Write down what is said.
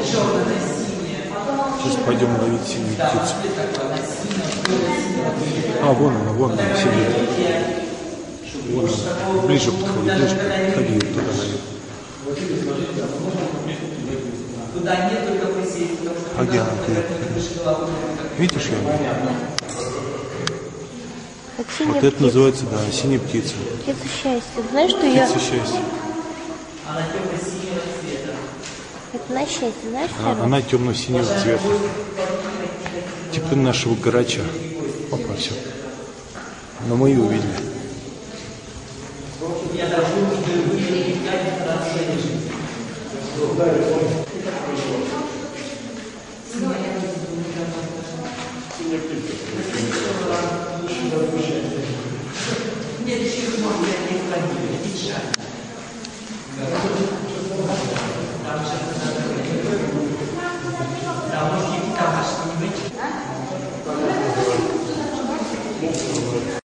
Сейчас пойдем ловить синюю птицу. А, вон она сидит. Вон она. Ближе подходи, подходи туда наверх. А где она? Видишь ее? Вот это называется, да, синяя птица. Птица счастья. Знаешь, что я... Птица счастья. Это на счастье, знаешь? Она темно-синего цвета. Типа нашего грача. Опа, все. Но мы ее увидели. Нет, еще можно не хранить, там может, домашний быть.